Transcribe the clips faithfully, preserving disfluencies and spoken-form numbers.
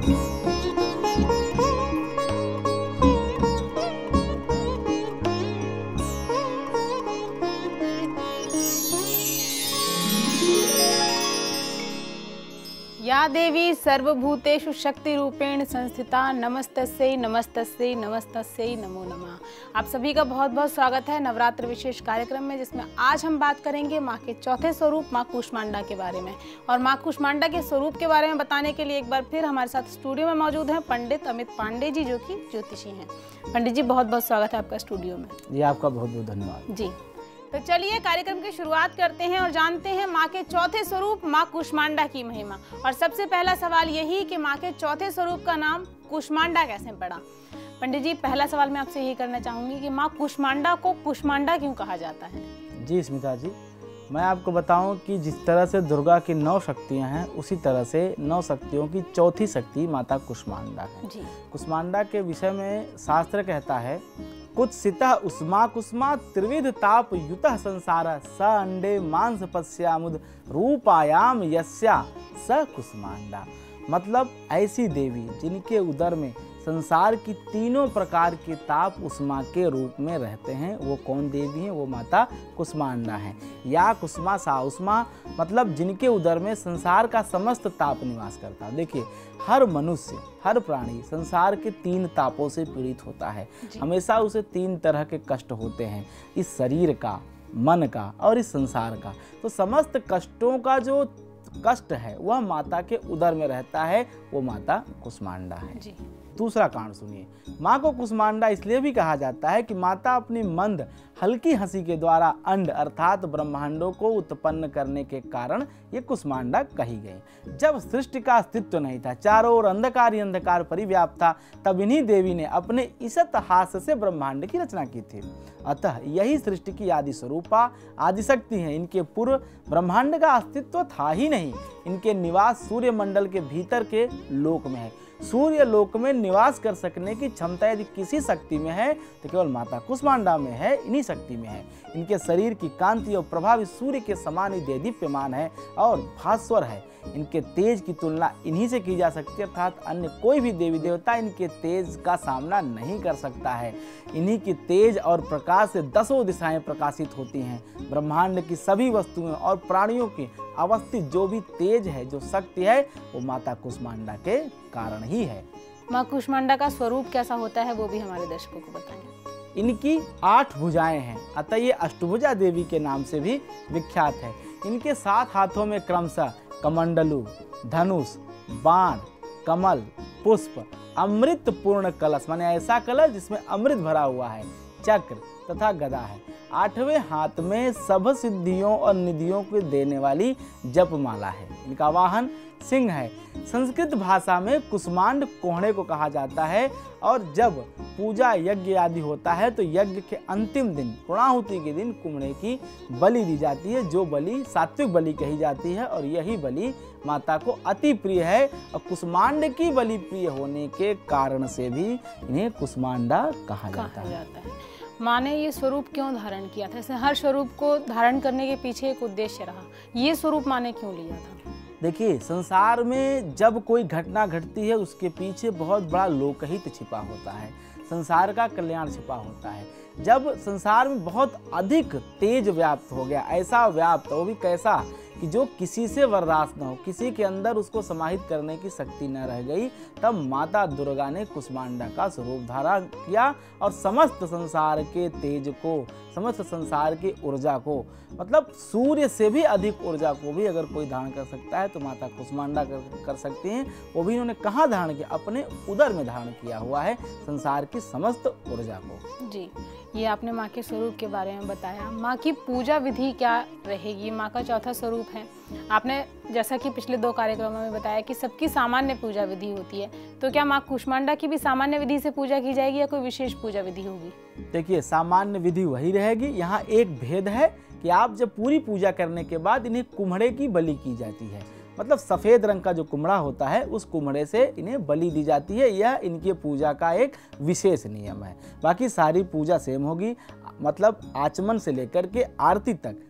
या देवी सर्वभूतेषु शक्ति रूपेण संस्थिता नमस्तस्यै नमस्तस्यै नमस्तस्यै नमो नमः। आप सभी का बहुत बहुत स्वागत है नवरात्र विशेष कार्यक्रम में, जिसमें आज हम बात करेंगे माँ के चौथे स्वरूप माँ कूष्मांडा के बारे में। और माँ कूष्मांडा के स्वरूप के बारे में बताने के लिए एक बार फिर हमारे साथ स्टूडियो में मौजूद हैं पंडित अमित पांडे जी, जो कि ज्योतिषी हैं। पंडित जी, बहुत बहुत स्वागत है आपका स्टूडियो में। जी, आपका बहुत बहुत धन्यवाद। जी, तो चलिए कार्यक्रम की शुरुआत करते हैं और जानते हैं माँ के चौथे स्वरूप माँ कूष्मांडा की महिमा। और सबसे पहला सवाल यही कि माँ के चौथे स्वरूप का नाम कूष्मांडा कैसे पड़ा। पंडित जी, पहला सवाल मैं आपसे यही करना चाहूंगी कि माँ कूष्मांडा को कूष्मांडा क्यों कहा जाता है। जी स्मिता जी, मैं आपको बताऊं कि जिस तरह से दुर्गा की नौ शक्तियां हैं, उसी तरह से नौ शक्तियों की चौथी शक्ति माता कूष्मांडा है। जी। कूष्मांडा के विषय में शास्त्र कहता है, कुत्सितः उष्मा कुष्मा त्रिविध ताप युतः संसार स अंडे मांस पश्यामुद रूपायाम यस्या स कूष्मांडा। मतलब ऐसी देवी जिनके उदर में संसार की तीनों प्रकार के ताप उष्मा के रूप में रहते हैं, वो कौन देवी हैं? वो माता कूष्मांडा है। या कुष्मा सा उष्मा, मतलब जिनके उदर में संसार का समस्त ताप निवास करता है। देखिए, हर मनुष्य, हर प्राणी संसार के तीन तापों से पीड़ित होता है। हमेशा उसे तीन तरह के कष्ट होते हैं, इस शरीर का, मन का और इस संसार का। तो समस्त कष्टों का जो कष्ट है वह माता के उदर में रहता है, वो माता कूष्मांडा है। जी। दूसरा कारण सुनिए, माँ को कूष्मांडा इसलिए भी कहा जाता है कि माता अपनी मंद हल्की हंसी के द्वारा अंड अर्थात ब्रह्मांडों को उत्पन्न करने के कारण ये कूष्मांडा कही गई। जब सृष्टि का अस्तित्व नहीं था, चारों ओर अंधकार ही अंधकार परिव्याप्त था, तब इन्हीं देवी ने अपने ईसत हास्य से ब्रह्मांड की रचना की थी। अतः यही सृष्टि की आदि स्वरूपा आदिशक्ति है। इनके पूर्व ब्रह्मांड का अस्तित्व था ही नहीं। इनके निवास सूर्य मंडल के भीतर के लोक में है। सूर्य लोक में निवास कर सकने की क्षमता यदि किसी शक्ति में है तो केवल माता कूष्मांडा में है, इन्हीं शक्ति में है। इनके शरीर की कांति और प्रभाव सूर्य के समान ही देदीप्यमान है और भास्वर है। इनके तेज की तुलना इन्हीं से की जा सकती है, अर्थात अन्य कोई भी देवी देवता इनके तेज का सामना नहीं कर सकता है। इन्हीं की तेज और प्रकाश से दसों दिशाएं प्रकाशित होती हैं। ब्रह्मांड की सभी वस्तुएं और प्राणियों की अवस्थित जो भी तेज है, जो शक्ति है, वो माता कूष्मांडा के कारण ही है। माँ कूष्मांडा का स्वरूप कैसा होता है वो भी हमारे दर्शकों को बताएं। इनकी आठ भुजाएं हैं, अतः ये अष्टभुजा देवी के नाम से भी विख्यात है। इनके सात हाथों में क्रमशः कमंडलू, धनुष, बाण, कमल, पुष्प, अमृत पूर्ण कलश, माने ऐसा कलश जिसमें अमृत भरा हुआ है, चक्र तथा गदा है। आठवें हाथ में सब सिद्धियों और निधियों को देने वाली जपमाला है। इनका वाहन सिंह है। संस्कृत भाषा में कुष्मांड कोहड़े को कहा जाता है। और जब पूजा यज्ञ आदि होता है तो यज्ञ के अंतिम दिन, पूर्णाहुति के दिन, कुम्हड़े की बलि दी जाती है, जो बलि सात्विक बलि कही जाती है। और यही बलि माता को अति प्रिय है। और कुष्मांड की बलि प्रिय होने के कारण से भी इन्हें कूष्मांडा कहा जाता है। माँ ने ये स्वरूप क्यों धारण किया था? ऐसे हर स्वरूप को धारण करने के पीछे एक उद्देश्य रहा। ये स्वरूप माँ ने क्यों लिया था? देखिए, संसार में जब कोई घटना घटती है उसके पीछे बहुत बड़ा लोकहित छिपा होता है, संसार का कल्याण छिपा होता है। जब संसार में बहुत अधिक तेज व्याप्त हो गया, ऐसा व्याप्त, वो भी कैसा कि जो किसी से बर्दाश्त न हो, किसी के अंदर उसको समाहित करने की शक्ति न रह गई, तब माता दुर्गा ने कूष्मांडा का स्वरूप धारण किया और समस्त संसार के तेज को, समस्त संसार की ऊर्जा को, मतलब सूर्य से भी अधिक ऊर्जा को भी अगर कोई धारण कर सकता है तो माता कूष्मांडा कर, कर सकती हैं। वो भी इन्होंने कहाँ धारण किया? अपने उदर में धारण किया हुआ है संसार की समस्त ऊर्जा को। जी, ये आपने माँ के स्वरूप के बारे में बताया। माँ की पूजा विधि क्या रहेगी? माँ का चौथा स्वरूप है। आपने जैसा कि पिछले दो कार्यक्रमों में बताया कि सबकी सामान्य पूजा विधि होती है, तो क्या माँ कूष्मांडा की भी सामान्य विधि से पूजा की जाएगी या कोई विशेष पूजा विधि होगी? देखिए, सामान्य विधि वही रहेगी। यहाँ एक भेद है कि आप जब पूरी पूजा करने के बाद इन्हें कुम्हड़े की बलि की जाती है, मतलब सफ़ेद रंग का जो कुम्हड़ा होता है उस कुम्हड़े से इन्हें बलि दी जाती है। यह इनकी पूजा का एक विशेष नियम है। बाकी सारी पूजा सेम होगी, मतलब आचमन से लेकर के आरती तक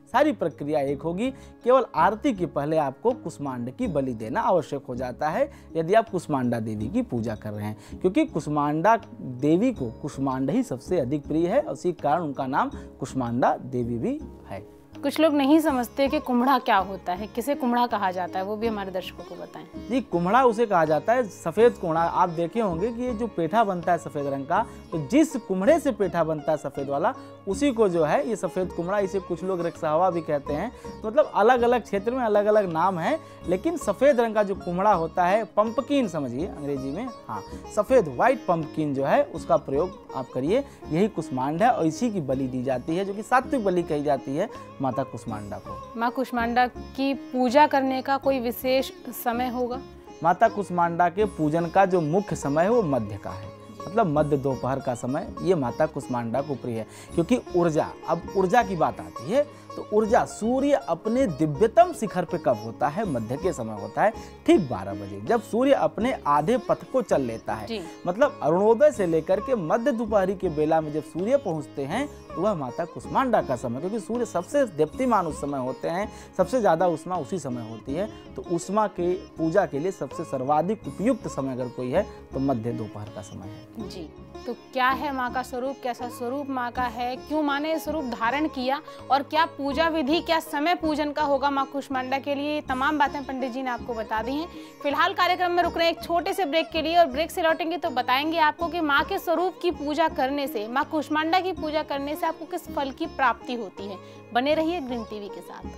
सारी प्रक्रिया एक होगी। केवल आरती के पहले आपको कुष्मांड की बलि देना आवश्यक हो जाता है यदि आप कुष्मांडा देवी की पूजा कर रहे हैं, क्योंकि कुष्मांडा देवी को कुष्मांड ही सबसे अधिक प्रिय है, उसी कारण उनका नाम कुष्मांडा देवी भी है। कुछ लोग नहीं समझते कि कुम्हड़ा क्या होता है, किसे कुम्हड़ा कहा जाता है, वो भी हमारे दर्शकों को बताएं। जी, कुम्हड़ा उसे कहा जाता है, सफ़ेद कुम्हड़ा। आप देखे होंगे कि ये जो पेठा बनता है सफ़ेद रंग का, तो जिस कुम्हड़े से पेठा बनता है सफ़ेद वाला, उसी को जो है ये सफ़ेद कुम्हड़ा, इसे कुछ लोग रिक्सावा भी कहते हैं। तो मतलब अलग अलग क्षेत्र में अलग अलग नाम है, लेकिन सफ़ेद रंग का जो कुम्हड़ा होता है, पंपकिन समझिए अंग्रेजी में, हाँ सफ़ेद व्हाइट पंपकिन जो है उसका प्रयोग आप करिए, यही कुष्मांड है और इसी की बलि दी जाती है, जो कि सात्विक बलि कही जाती है माता कुष्मांडा को। माँ कुष्मांडा की पूजा करने का कोई विशेष समय होगा? माता कुष्मांडा के पूजन का जो मुख्य समय है वो मध्य का है, मतलब मध्य दोपहर का समय ये माता कुष्मांडा को प्रिय है, क्योंकि ऊर्जा, अब ऊर्जा की बात आती है तो ऊर्जा सूर्य अपने दिव्यतम शिखर पे कब होता है? मध्य के समय होता है, ठीक बारह बजे, जब सूर्य अपने आधे पथ को चल लेता है। मतलब अरुणोदय से लेकर के मध्य दोपहरी के बेला में जब सूर्य पहुंचते हैं तो वह माता कुष्मांडा का समय, क्योंकि सूर्य सबसे दीप्तिमान उस समय होते हैं, सबसे ज्यादा उष्मा उसी समय होती है, तो उष्मा के पूजा के लिए सबसे सर्वाधिक उपयुक्त समय अगर कोई है तो मध्य दोपहर का समय है। जी, तो क्या है माँ का स्वरूप, कैसा स्वरूप माँ का है, क्यों माँ ने स्वरूप धारण किया, और क्या पूजा विधि, क्या समय पूजन का होगा माँ कुष्मांडा के लिए, ये तमाम बातें पंडित जी ने आपको बता दी हैं। फिलहाल कार्यक्रम में रुक रहे हैं एक छोटे से ब्रेक के लिए, और ब्रेक से लौटेंगे तो बताएंगे आपको कि माँ के स्वरूप की पूजा करने से, माँ कुष्मांडा की पूजा करने से आपको किस फल की प्राप्ति होती है। बने रहिए ग्रीन टीवी के साथ।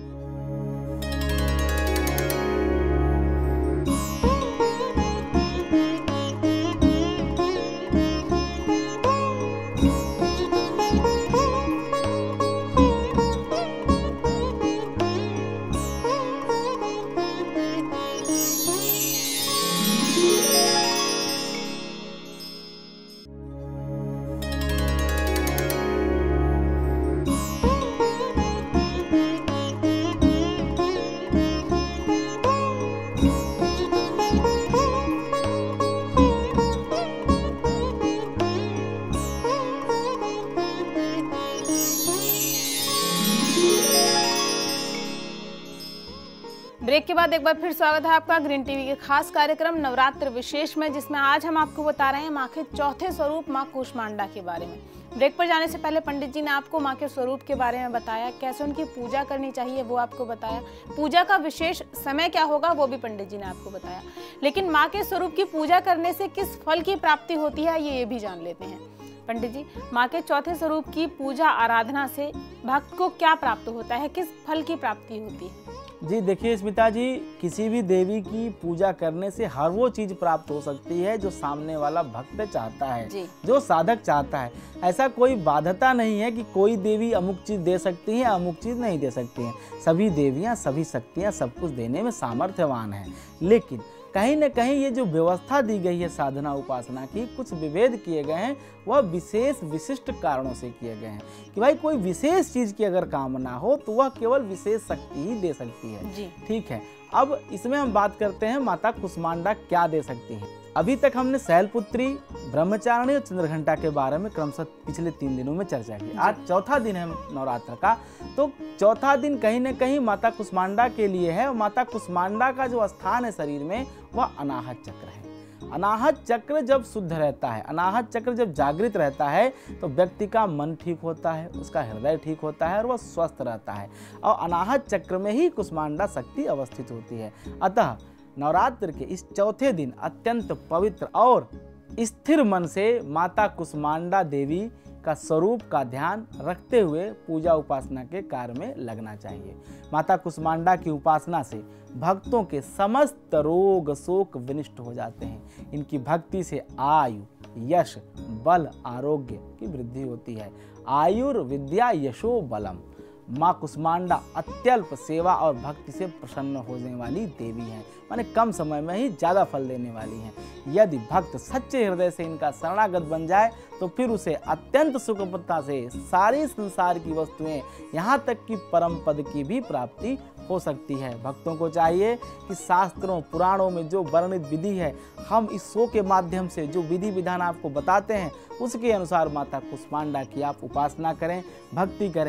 ब्रेक के बाद एक बार फिर स्वागत है आपका ग्रीन टीवी के खास कार्यक्रम नवरात्र विशेष में, जिसमें आज हम आपको बता रहे हैं माँ के चौथे स्वरूप माँ कुष्मांडा के बारे में। ब्रेक पर जाने से पहले पंडित जी ने आपको माँ के स्वरूप के बारे में बताया, कैसे उनकी पूजा करनी चाहिए वो आपको बताया, पूजा का विशेष समय क्या होगा वो भी पंडित जी ने आपको बताया, लेकिन माँ के स्वरूप की पूजा करने से किस फल की प्राप्ति होती है ये ये भी जान लेते हैं। पंडित जी, माँ के चौथे स्वरूप की पूजा आराधना से भक्त को क्या प्राप्त होता है, किस फल की प्राप्ति होती है? जी देखिए स्मिता जी, किसी भी देवी की पूजा करने से हर वो चीज प्राप्त हो सकती है जो सामने वाला भक्त चाहता है, जो साधक चाहता है। ऐसा कोई बाध्यता नहीं है कि कोई देवी अमुक चीज दे सकती है, अमुक चीज नहीं दे सकती हैं। सभी देवियां, सभी शक्तियां सब कुछ देने में सामर्थ्यवान हैं, लेकिन कहीं न कहीं ये जो व्यवस्था दी गई है साधना उपासना की, कुछ विभेद किए गए हैं, वह विशेष विशिष्ट कारणों से किए गए हैं कि भाई कोई विशेष चीज की अगर कामना हो तो वह केवल विशेष शक्ति ही दे सकती है। ठीक है, अब इसमें हम बात करते हैं माता कुष्मांडा क्या दे सकती हैं। अभी तक हमने शैलपुत्री, ब्रह्मचारिणी और चंद्रघंटा के बारे में क्रमशः पिछले तीन दिनों में चर्चा की। आज चौथा दिन है नवरात्र का, तो चौथा दिन कहीं न कहीं माता कुष्मांडा के लिए है। और माता कुष्मांडा का जो स्थान है शरीर में वह अनाहत चक्र है। अनाहत चक्र जब शुद्ध रहता है, अनाहत चक्र जब जागृत रहता है तो व्यक्ति का मन ठीक होता है, उसका हृदय ठीक होता है और वह स्वस्थ रहता है। और अनाहत चक्र में ही कुष्मांडा शक्ति अवस्थित होती है। अतः नवरात्र के इस चौथे दिन अत्यंत पवित्र और स्थिर मन से माता कुष्मांडा देवी का स्वरूप का ध्यान रखते हुए पूजा उपासना के कार्य में लगना चाहिए। माता कुष्मांडा की उपासना से भक्तों के समस्त रोग शोक विनष्ट हो जाते हैं। इनकी भक्ति से आयु, यश, बल, आरोग्य की वृद्धि होती है। आयुर्विद्या यशो बलम। माँ कुष्मांडा अत्यल्प सेवा और भक्ति से प्रसन्न होने वाली देवी हैं, माने कम समय में ही ज़्यादा फल देने वाली हैं। यदि भक्त सच्चे हृदय से इनका शरणागत बन जाए तो फिर उसे अत्यंत सुखप्रदता से सारी संसार की वस्तुएं, यहाँ तक कि परम पद की भी प्राप्ति हो सकती है। भक्तों को चाहिए कि शास्त्रों पुराणों में जो वर्णित विधि है, हम इस शो के माध्यम से जो विधि विधान आपको बताते हैं उसके अनुसार माता कुष्मांडा की आप उपासना करें, भक्ति करें,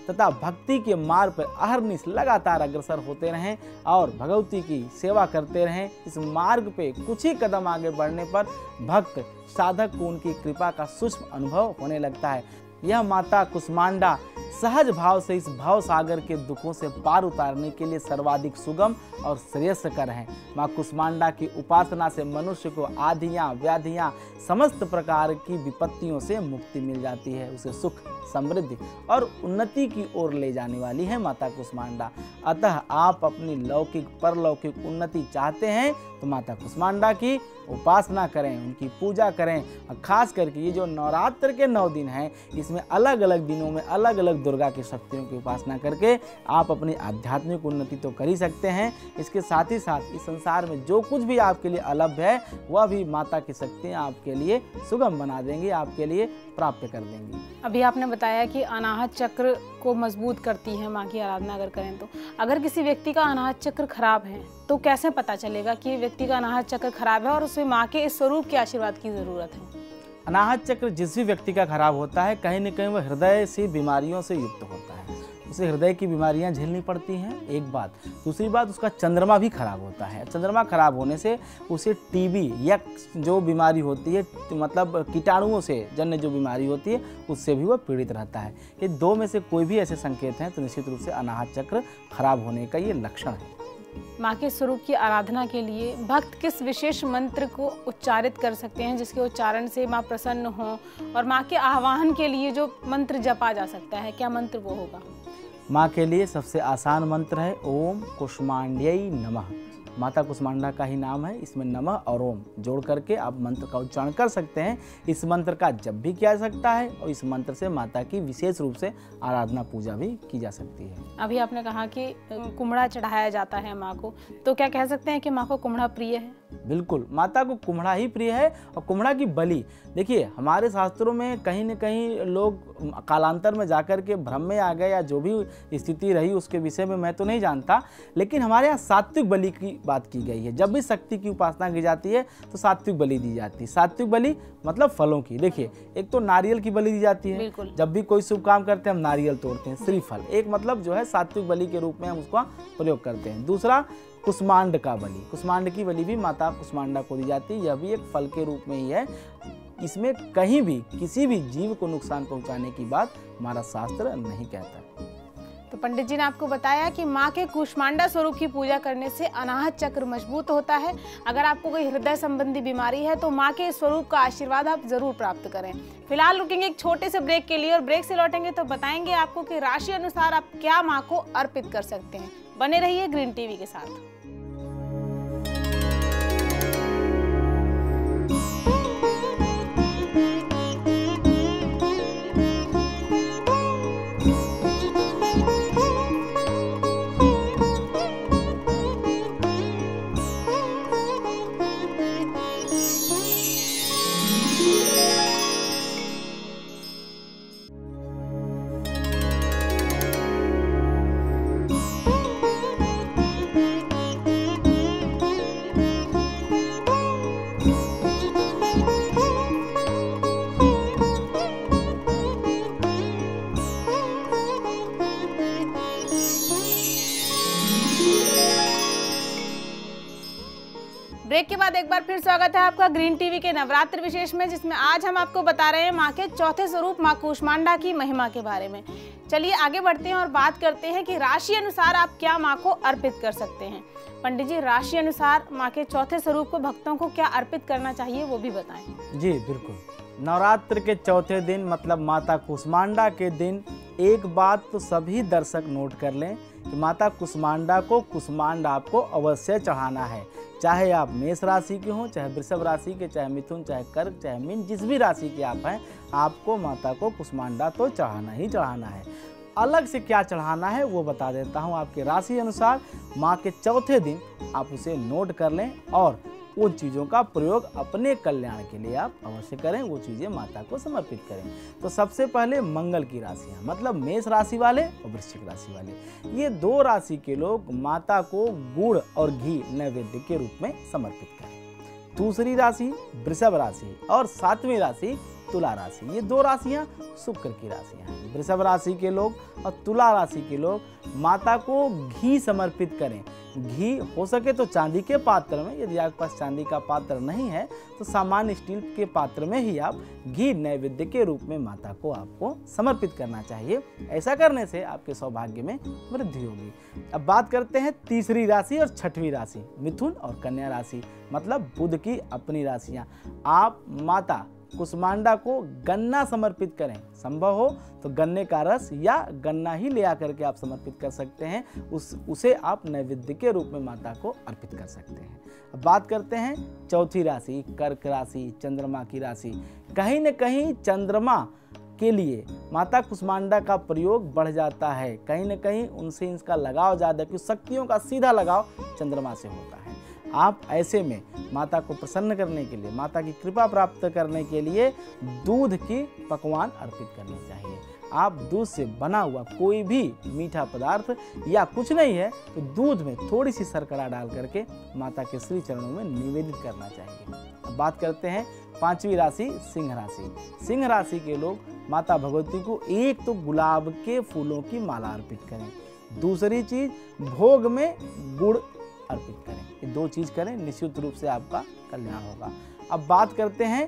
तथा भक्ति के मार्ग पर अहरनिश लगातार अग्रसर होते रहें और भगवती की सेवा करते रहें। इस मार्ग पे कुछ ही कदम आगे बढ़ने पर भक्त साधक को उनकी कृपा का सूक्ष्म अनुभव होने लगता है। यह माता कुष्मांडा सहज भाव से इस भाव सागर के दुखों से पार उतारने के लिए सर्वाधिक सुगम और श्रेयस्कर हैं। माँ कुष्मांडा की उपासना से मनुष्य को आधियाँ व्याधियाँ समस्त प्रकार की विपत्तियों से मुक्ति मिल जाती है। उसे सुख समृद्धि और उन्नति की ओर ले जाने वाली है माता कुष्मांडा। अतः आप अपनी लौकिक परलौकिक उन्नति चाहते हैं तो माता कुष्मांडा की उपासना करें, उनकी पूजा करें। और खास करके ये जो नवरात्र के नौ दिन हैं, इसमें अलग अलग दिनों में अलग अलग दुर्गा की शक्तियों की उपासना करके आप अपनी आध्यात्मिक उन्नति तो कर ही सकते हैं। इसके साथ ही साथ इस संसार में जो कुछ भी आपके लिए अलभ्य है वह भी माता की शक्तियाँ आपके लिए सुगम बना देंगी, आपके लिए प्राप्त कर देंगी। अभी आपने बताया कि अनाहत चक्र को मजबूत करती है माँ की आराधना अगर करें तो। अगर किसी व्यक्ति का अनाहत चक्र खराब है तो कैसे पता चलेगा कि व्यक्ति का अनाहत चक्र खराब है और उसे माँ के इस स्वरूप के आशीर्वाद की जरूरत है? अनाहत चक्र जिस भी व्यक्ति का खराब होता है, कहीं न कहीं वह हृदय से बीमारियों से युक्त होता है। उसे हृदय की बीमारियां झेलनी पड़ती हैं, एक बात। दूसरी बात, उसका चंद्रमा भी खराब होता है। चंद्रमा खराब होने से उसे टीबी या जो बीमारी होती है, मतलब कीटाणुओं से जन्य जो बीमारी होती है, उससे भी वह पीड़ित रहता है। ये दो में से कोई भी ऐसे संकेत हैं तो निश्चित रूप से अनाहत चक्र खराब होने का ये लक्षण है। माँ के स्वरूप की आराधना के लिए भक्त किस विशेष मंत्र को उच्चारित कर सकते हैं जिसके उच्चारण से माँ प्रसन्न हो? और माँ के आह्वान के लिए जो मंत्र जपा जा सकता है, क्या मंत्र वो होगा? माँ के लिए सबसे आसान मंत्र है ओम कुष्मांड्यै नमः। माता कुष्मांडा का ही नाम है, इसमें नमः और ओम जोड़ करके आप मंत्र का उच्चारण कर सकते हैं। इस मंत्र का जप भी किया जा सकता है और इस मंत्र से माता की विशेष रूप से आराधना पूजा भी की जा सकती है। अभी आपने कहा कि कुम्हड़ा चढ़ाया जाता है माँ को, तो क्या कह सकते हैं कि माँ को कुम्हड़ा प्रिय है? बिल्कुल, माता को कुम्हड़ा ही प्रिय है। और कुम्हड़ा की बलि, देखिए हमारे शास्त्रों में कहीं न कहीं लोग कालांतर में जाकर के भ्रम में आ गए या जो भी स्थिति रही उसके विषय में मैं तो नहीं जानता, लेकिन हमारे यहाँ सात्विक बलि की बात की गई है। जब भी शक्ति की उपासना की जाती है तो सात्विक बलि दी जाती है। सात्विक बलि मतलब फलों की। देखिए, एक तो नारियल की बलि दी जाती है, जब भी कोई शुभ काम करते हैं हम नारियल तोड़ते हैं, श्रीफल एक मतलब जो है सात्विक बलि के रूप में हम उसका प्रयोग करते हैं। दूसरा, कुष्मांड का बलि, कुष्मांड की बलि भी माता कुष्मांडा को दी जाती है। यह भी एक फल के रूप में ही है। इसमें कहीं भी किसी भी जीव को नुकसान पहुंचाने की बात हमारा शास्त्र नहीं कहता। तो पंडित जी ने आपको बताया कि माँ के कुष्मांडा स्वरूप की पूजा करने से अनाहत चक्र मजबूत होता है। अगर आपको कोई हृदय संबंधी बीमारी है तो माँ के स्वरूप का आशीर्वाद आप जरूर प्राप्त करें। फिलहाल रुकेंगे एक छोटे से ब्रेक के लिए और ब्रेक से लौटेंगे तो बताएंगे आपको कि राशि अनुसार आप क्या माँ को अर्पित कर सकते हैं। बने रहिए ग्रीन टीवी के साथ। ब्रेक के बाद एक बार फिर स्वागत है आपका ग्रीन टीवी के नवरात्र विशेष में, जिसमें आज हम आपको बता रहे हैं माँ के चौथे स्वरूप माँ कुष्मांडा की महिमा के बारे में। चलिए आगे बढ़ते हैं और बात करते हैं कि राशि अनुसार आप क्या माँ को अर्पित कर सकते हैं। पंडित जी, राशि अनुसार माँ के चौथे स्वरूप को भक्तों को क्या अर्पित करना चाहिए वो भी बताएं। जी बिल्कुल, नवरात्र के चौथे दिन मतलब माता कुष्मांडा के दिन एक बात तो सभी दर्शक नोट कर लें कि माता कुष्मांडा को कुष्मांड आपको अवश्य चढ़ाना है। चाहे आप मेष राशि के हों, चाहे वृषभ राशि के, चाहे मिथुन, चाहे कर्क, चाहे मीन, जिस भी राशि के आप हैं, आपको माता को कुष्मांडा तो चढ़ाना ही चढ़ाना है। अलग से क्या चढ़ाना है वो बता देता हूँ। आपके राशि अनुसार माँ के चौथे दिन आप उसे नोट कर लें और उन चीज़ों का प्रयोग अपने कल्याण के लिए आप अवश्य करें, वो चीज़ें माता को समर्पित करें। तो सबसे पहले मंगल की राशियाँ मतलब मेष राशि वाले और वृश्चिक राशि वाले, ये दो राशि के लोग माता को गुड़ और घी नैवेद्य के रूप में समर्पित करें। दूसरी राशि वृषभ राशि और सातवीं राशि तुला राशि। ये दो राशियां शुक्र की राशियां हैं। वृषभ राशि के लोग और तुला राशि के लोग माता को घी समर्पित करें। घी हो सके तो चांदी के पात्र में, यदि आपके पास चांदी का पात्र नहीं है तो सामान्य स्टील के पात्र में ही आप घी नैवेद्य के रूप में माता को आपको समर्पित करना चाहिए। ऐसा करने से आपके सौभाग्य में वृद्धि होगी। अब बात करते हैं तीसरी राशि और छठवीं राशि, मिथुन और कन्या राशि, मतलब बुध की अपनी राशियां। आप माता कुष्मांडा को गन्ना समर्पित करें। संभव हो तो गन्ने का रस या गन्ना ही ले आकर के आप समर्पित कर सकते हैं। उस उसे आप नैवेद्य के रूप में माता को अर्पित कर सकते हैं। अब बात करते हैं चौथी राशि, कर्क राशि, चंद्रमा की राशि। कहीं न कहीं चंद्रमा के लिए माता कुष्मांडा का प्रयोग बढ़ जाता है। कहीं न कहीं उनसे इसका लगाव ज़्यादा, क्योंकि शक्तियों का सीधा लगाव चंद्रमा से होता है। आप ऐसे में माता को प्रसन्न करने के लिए, माता की कृपा प्राप्त करने के लिए दूध की पकवान अर्पित करने चाहिए। आप दूध से बना हुआ कोई भी मीठा पदार्थ या कुछ नहीं है तो दूध में थोड़ी सी शर्करा डाल करके माता के श्री चरणों में निवेदित करना चाहिए। अब बात करते हैं पांचवी राशि, सिंह राशि। सिंह राशि के लोग माता भगवती को एक तो गुलाब के फूलों की माला अर्पित करें, दूसरी चीज भोग में गुड़ अर्पित करें। ये दो चीज करें, निश्चित रूप से आपका कल्याण होगा। अब बात करते हैं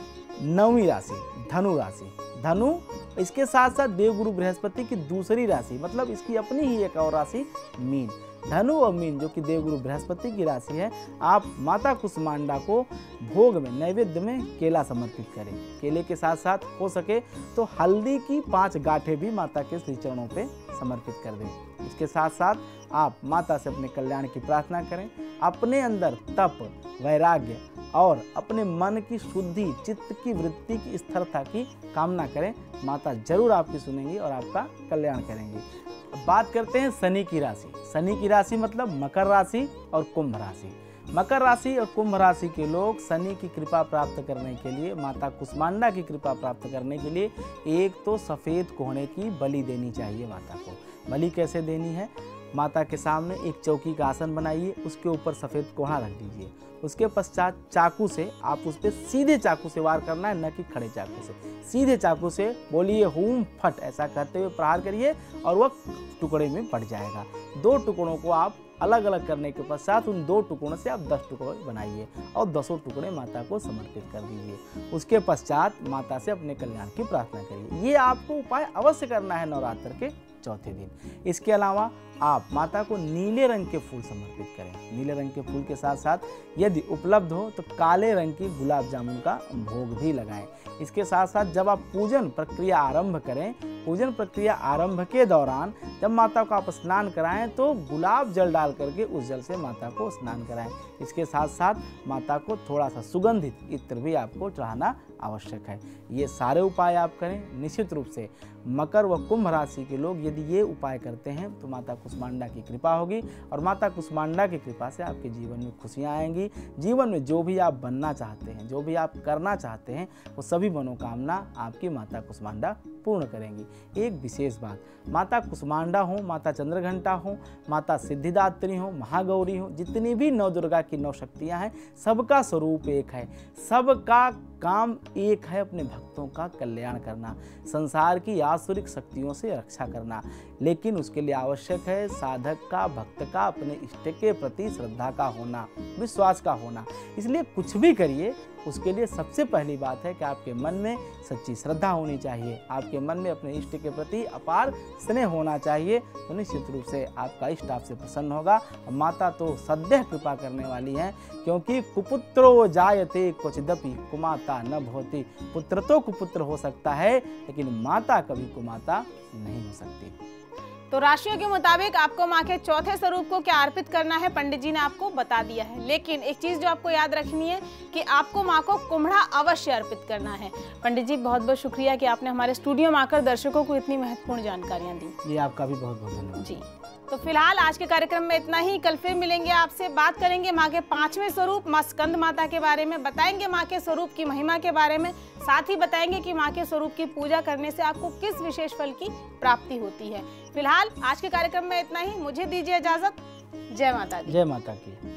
नौवीं राशि, धनु राशि। धनु इसके साथ साथ देवगुरु बृहस्पति की दूसरी राशि, मतलब इसकी अपनी ही एक और राशि मीन। धनु और मीन जो कि देवगुरु बृहस्पति की राशि है, आप माता कुष्मांडा को भोग में नैवेद्य में केला समर्पित करें। केले के साथ साथ हो सके तो हल्दी की पांच गांठें भी माता के श्री चरणों पे समर्पित कर दें। इसके साथ साथ आप माता से अपने कल्याण की प्रार्थना करें। अपने अंदर तप, वैराग्य और अपने मन की शुद्धि, चित्त की वृत्ति की स्थिरता की कामना करें। माता जरूर आपकी सुनेंगी और आपका कल्याण करेंगी। अब बात करते हैं शनि की राशि। शनि की राशि मतलब मकर राशि और कुंभ राशि। मकर राशि और कुंभ राशि के लोग शनि की कृपा प्राप्त करने के लिए, माता कुष्मांडा की कृपा प्राप्त करने के लिए एक तो सफ़ेद कोहणे की बलि देनी चाहिए माता को। बलि कैसे देनी है? माता के सामने एक चौकी का आसन बनाइए, उसके ऊपर सफ़ेद कोहड़ा रख दीजिए। उसके पश्चात चाकू से आप उस पर सीधे चाकू से वार करना है, न कि खड़े चाकू से। सीधे चाकू से बोलिए हूम फट, ऐसा कहते हुए प्रहार करिए और वह टुकड़े में पड़ जाएगा। दो टुकड़ों को आप अलग अलग करने के पश्चात उन दो टुकड़ों से आप दस टुकड़े बनाइए और दसों टुकड़े माता को समर्पित कर दीजिए। उसके पश्चात माता से अपने कल्याण की प्रार्थना करिए। ये आपको उपाय अवश्य करना है नवरात्र के चौथे दिन। इसके अलावा आप माता को नीले रंग के फूल समर्पित करें। नीले रंग के फूल के साथ साथ यदि उपलब्ध हो तो काले रंग की गुलाब जामुन का भोग भी लगाएं। इसके साथ साथ जब आप पूजन प्रक्रिया आरंभ करें, पूजन प्रक्रिया आरंभ के दौरान जब माता को आप स्नान कराएं तो गुलाब जल डाल करके उस जल से माता को स्नान कराएं। इसके साथ साथ माता को थोड़ा सा सुगंधित इत्र भी आपको चढ़ाना आवश्यक है। ये सारे उपाय आप करें। निश्चित रूप से मकर व कुंभ राशि के लोग यदि ये उपाय करते हैं तो माता कुष्मांडा की कृपा होगी और माता कुष्मांडा की कृपा से आपके जीवन में खुशियाँ आएंगी। जीवन में जो भी आप बनना चाहते हैं, जो भी आप करना चाहते हैं, वो सभी मनोकामना आपकी माता कुष्मांडा पूर्ण करेंगी। एक विशेष बात, माता कुष्मांडा हो, माता चंद्रघंटा हो, माता सिद्धिदात्री हो, महागौरी हो, जितनी भी नौ दुर्गा की नौ शक्तियाँ हैं, सबका स्वरूप एक है। सबका काम एक है, अपने भक्तों का कल्याण करना, संसार की आसुरिक शक्तियों से रक्षा करना। लेकिन उसके लिए आवश्यक है साधक का, भक्त का अपने इष्ट के प्रति श्रद्धा का होना, विश्वास का होना। इसलिए कुछ भी करिए, उसके लिए सबसे पहली बात है कि आपके मन में सच्ची श्रद्धा होनी चाहिए, आपके मन में अपने इष्ट के प्रति अपार स्नेह होना चाहिए। तो निश्चित रूप से आपका इष्ट आपसे प्रसन्न होगा। माता तो सदैव कृपा करने वाली हैं, क्योंकि कुपुत्रो जायते क्वचिदपि कुमाता न भवति। पुत्र तो कुपुत्र हो सकता है, लेकिन माता कभी कुमाता नहीं हो सकती। तो राशियों के मुताबिक आपको माँ के चौथे स्वरूप को क्या अर्पित करना है पंडित जी ने आपको बता दिया है। लेकिन एक चीज जो आपको याद रखनी है कि आपको माँ को कुम्हड़ा अवश्य अर्पित करना है। पंडित जी बहुत बहुत शुक्रिया कि आपने हमारे स्टूडियो में आकर दर्शकों को इतनी महत्वपूर्ण जानकारियाँ दी। ये आपका भी बहुत बहुत धन्यवाद जी। तो फिलहाल आज के कार्यक्रम में इतना ही। कल फिर मिलेंगे आपसे, बात करेंगे माँ के पांचवें स्वरूप माँ स्कंद माता के बारे में, बताएंगे माँ के स्वरूप की महिमा के बारे में, साथ ही बताएंगे कि माँ के स्वरूप की पूजा करने से आपको किस विशेष फल की प्राप्ति होती है। फिलहाल आज के कार्यक्रम में इतना ही। मुझे दीजिए इजाजत। जय माता दी। जय माता की।